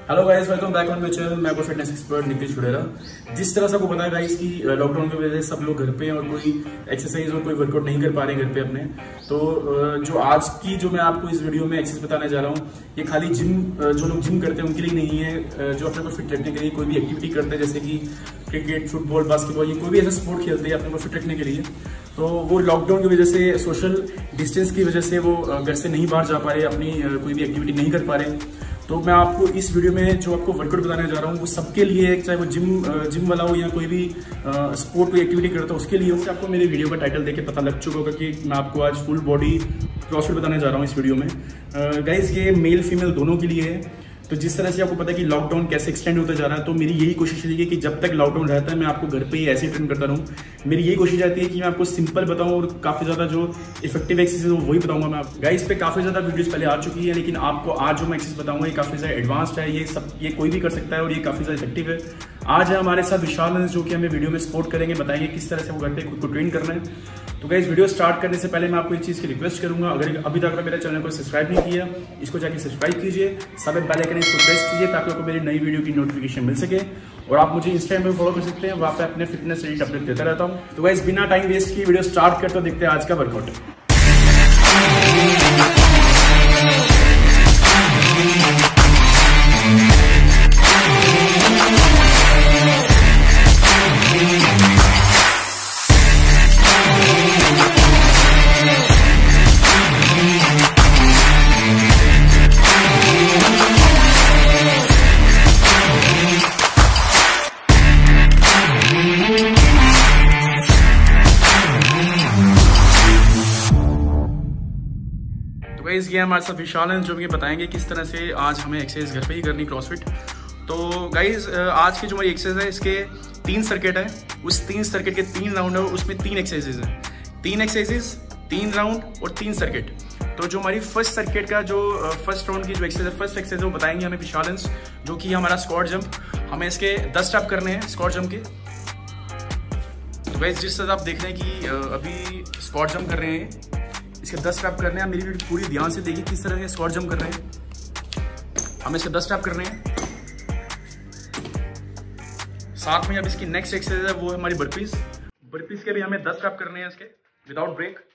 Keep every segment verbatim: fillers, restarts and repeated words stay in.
Hello guys, welcome back on my channel. मैं आपको fitness expert Nitish छुड़ेरा। जिस तरह से आपको पता है गाइस कि लॉकडाउन की वजह से सब लोग घर पे हैं और कोई एक्सरसाइज और कोई वर्कआउट नहीं कर पा रहे हैं घर पे अपने। तो जो आज की जो मैं आपको इस वीडियो में एक्सरसाइज बताने जा रहा हूँ, ये खाली जिम जो लोग जिम करते हैं उनके लिए नहीं है। जो अपने को फिट रखने के लिए कोई भी एक्टिविटी करते हैं, जैसे कि क्रिकेट, फुटबॉल, बास्केटबॉल, ये कोई भी ऐसा स्पोर्ट खेलते हैं अपने को फिट रखने के लिए, तो वो लॉकडाउन की वजह से, सोशल डिस्टेंस की वजह से वो घर से नहीं बाहर जा पा रहे, अपनी कोई भी एक्टिविटी नहीं कर पा रहे। तो मैं आपको इस वीडियो में जो आपको वर्कआउट बताने जा रहा हूँ वो सबके लिए है, चाहे वो जिम जिम वाला हो या कोई भी स्पोर्ट कोई एक्टिविटी करता हो उसके लिए हो। आपको मेरे वीडियो का टाइटल देख के पता लग चुका होगा कि मैं आपको आज फुल बॉडी क्रॉसफिट बताने जा रहा हूँ इस वीडियो में। गाइज ये मेल फीमेल दोनों के लिए है। तो जिस तरह से आपको पता है कि लॉकडाउन कैसे एक्सटेंड होता जा रहा है, तो मेरी यही कोशिश रही है कि जब तक लॉकडाउन रहता है मैं आपको घर पे ही ऐसे ट्रेन करता रहूँ। मेरी यही कोशिश रहती है कि मैं आपको सिंपल बताऊं और काफी ज्यादा जो इफेक्टिव एक्सरसाइज है वही बताऊंगा मैं आपको। गाइस पे काफी ज्यादा वीडियोस पहले आ चुकी है, लेकिन आपको आज जो मैं एक्सरसाइज बताऊंगा ये काफी ज्यादा एडवांस्ड है। ये सब ये कोई भी कर सकता है और ये काफी ज्यादा इफेक्टिव है। आज है हमारे साथ विशाल, जो कि हमें वीडियो में सपोर्ट करेंगे, बताएंगे किस तरह से वो घर पे खुद को ट्रेन करना है। तो गाइस वीडियो स्टार्ट करने से पहले मैं आपको एक चीज की रिक्वेस्ट करूंगा, अगर अभी तक मेरे चैनल को सब्सक्राइब नहीं किया, इसको जाके सब्सक्राइब कीजिए, साथ में बेल आइकन इसको प्रेस कीजिए ताकि आपको मेरी नई वीडियो की नोटिफिकेशन मिल सके। और आप मुझे इंस्टाग्राम पे फॉलो कर सकते हैं, वहां पे अपने फिटनेस रिलेटेड अपडेट देता रहता हूं। तो गाइस बिना टाइम वेस्ट किए वीडियो स्टार्ट करते देखते हैं आज का वर्कआउट। गाइस ये हमारे साथ विशाल हैं जो भी बताएंगे किस तरह से आज हमें एक्सरसाइज घर पे ही करनी क्रॉसफिट। तो गाइस आज की जो हमारी एक्सरसाइज है इसके तीन सर्किट है, उस तीन सर्किट के तीन राउंड है, उसमें तीन एक्सरसाइजेज हैं। तीन एक्सरसाइजेज, तीन राउंड और तीन सर्किट। तो जो हमारी फर्स्ट सर्किट का जो फर्स्ट राउंड की जो एक्सरसाइज है, फर्स्ट एक्सरसाइज वो बताएंगे हमें विशाल, जो कि हमारा स्क्वाट जंप। हमें इसके दस स्टेप करने हैं स्क्वाट जंप के। तो गाइस जिस तरह आप देख रहे हैं कि अभी स्क्वाट जंप कर रहे हैं, इसके दस स्टेप करने हैं। मेरी वीडियो पूरी ध्यान से देखिए किस तरह से स्क्वाट जंप कर रहे हैं। हमें इसके दस स्टेप करने हैं। साथ में अब इसकी नेक्स्ट एक्सरसाइज है वो है हमारी बर्पीज। बर्पीज के भी हमें दस स्टेप करने हैं इसके विदाउट ब्रेक।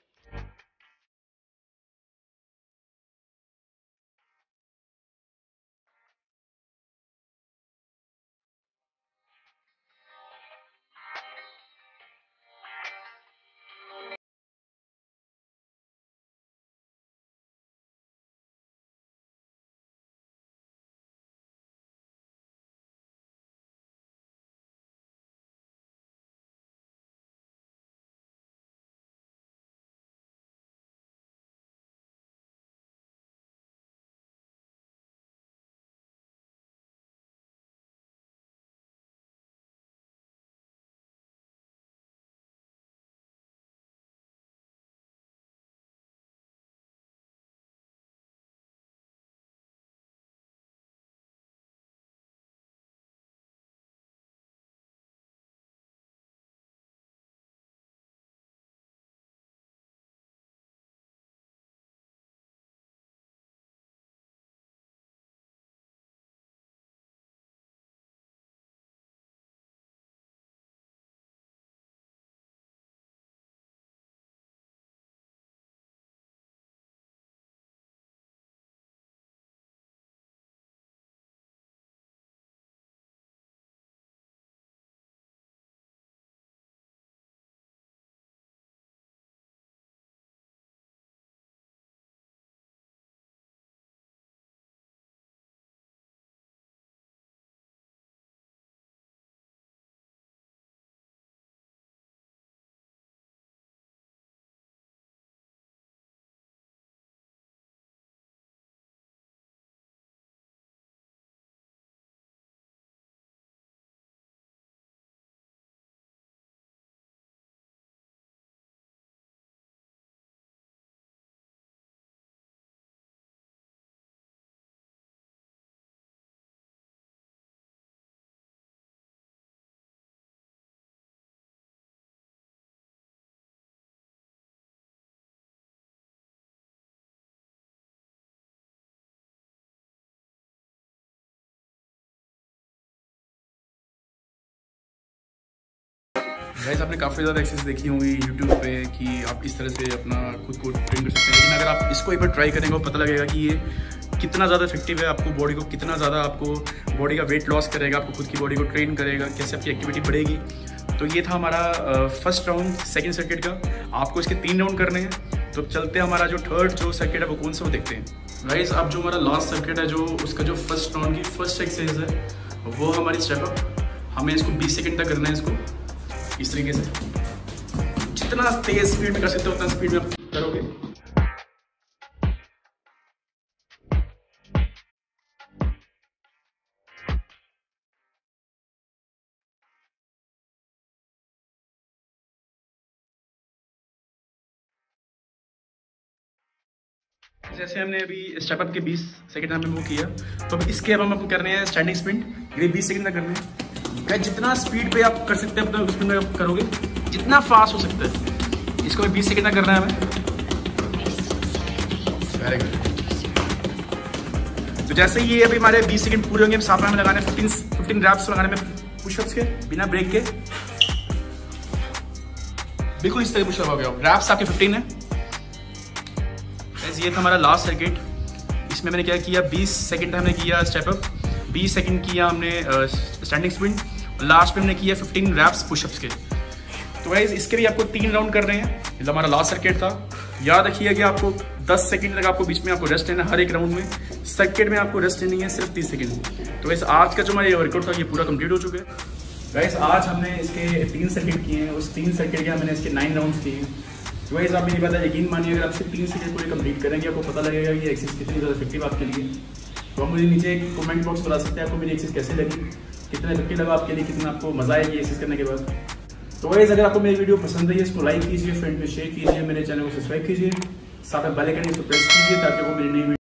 गाइस आपने काफ़ी ज़्यादा एक्सरसाइज देखी होंगी यूट्यूब पे कि आप इस तरह से अपना खुद को ट्रेन कर सकते हैं, लेकिन अगर आप इसको एक बार ट्राई करेंगे तो पता लगेगा कि ये कितना ज़्यादा इफेक्टिव है, आपको बॉडी को कितना ज़्यादा आपको बॉडी का वेट लॉस करेगा, आपको खुद की बॉडी को ट्रेन करेगा, कैसे आपकी एक्टिविटी बढ़ेगी। तो ये था हमारा फर्स्ट राउंड सेकेंड सर्किट का। आपको इसके तीन राउंड करने हैं, तो चलते हैं हमारा जो थर्ड जो सर्किट है वो कौन सा वो देखते हैं। गाइस अब जो हमारा लास्ट सर्किट है, जो उसका जो फर्स्ट राउंड की फर्स्ट एक्सरसाइज है वो हमारी स्टेप अप। हमें इसको बीस सेकंड तक करना है, इसको इस तरीके से जितना तेज स्पीड में कर सकते हो उतना स्पीड में आप करोगे। जैसे हमने अभी स्टेप अप के बीस सेकंड में वो किया, तो अब इसके अब हम आपको करने हैं स्टैंडिंग स्प्रिंट। ये बीस सेकंड तक करने हैं। जितना स्पीड पे आप कर सकते हैं अपना स्पीड में आप करोगे, जितना फास्ट हो सकता है। इसको बीस सेकंड तक करना है हमें। Very good. तो जैसे ही ये अभी हमारे बीस सेकंड पूरे होंगे, साथ में लगाने फिफ्टीन फिफ्टीन रैप्स लगाने में पुशअप्स के बिना ब्रेक के, बिल्कुल इस तरह पुशअप हो गया। रैप्स आपके फिफ्टीन है। ये था हमारा लास्ट सर्किट। इसमें मैंने क्या किया, बीस सेकंड हमने किया स्टेप अप, बीस सेकंड किया हमने स्टैंडिंग स्प्रिंट, लास्ट में हमने किया फिफ्टीन रैप्स पुशअप्स के। तो गाइस इसके भी आपको तीन राउंड कर रहे हैं। ये हमारा लास्ट सर्किट था। याद रखिएगा कि आपको दस सेकंड तक आपको बीच में आपको रेस्ट लेना, हर एक राउंड में। सर्किट में आपको रेस्ट लेनी है सिर्फ तीस सेकंड। तो वैसे आज का जो हमारा ये वर्कआउट था ये पूरा कंप्लीट हो चुका है। गाइस आज हमने इसके तीन सर्किट किए हैं, उस तीन सर्किट के हमने इसके नाइन राउंड्स किए हैं। तो वैसे आप मेरी बात यकीन मानिए, अगर आप सिर्फ तीन सेकंड पूरे कंप्लीट करेंगे आपको पता लगेगा कि ये एक्सरसाइज कितनी ज़्यादा इफेक्टिव आपके लिए। तो आप मुझे नीचे एक कमेंट बॉक्स बता सकते हैं आपको मेरी एक्सरसाइज कैसे लगी, कितना इफेक्टिव लगा आपके लिए, कितना आपको मजा आएगी एक्सरसाइज करने के बाद। तो वैसे अगर आपको मेरी वीडियो पसंद है इसको लाइक कीजिए, फ्रेंड में शेयर कीजिए, मेरे चैनल को सब्सक्राइब कीजिए, साथ में बेल आइकन को प्रेस कीजिए ताकि वो मेरी नई